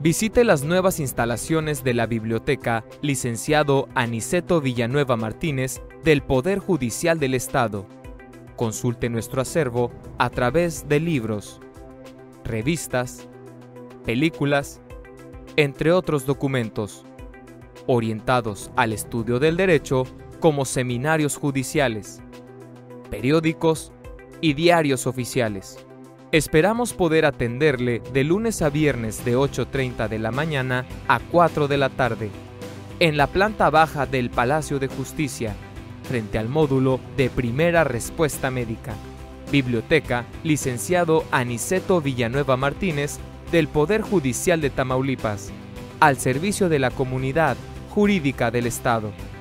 Visite las nuevas instalaciones de la Biblioteca Licenciado Aniceto Villanueva Martínez del Poder Judicial del Estado. Consulte nuestro acervo a través de libros, revistas, películas, entre otros documentos, orientados al estudio del derecho como seminarios judiciales, periódicos y diarios oficiales. Esperamos poder atenderle de lunes a viernes de 8:30 de la mañana a 4 de la tarde, en la planta baja del Palacio de Justicia, frente al módulo de Primera Respuesta Médica. Biblioteca Licenciado Aniceto Villanueva Martínez del Poder Judicial de Tamaulipas, al servicio de la comunidad jurídica del Estado.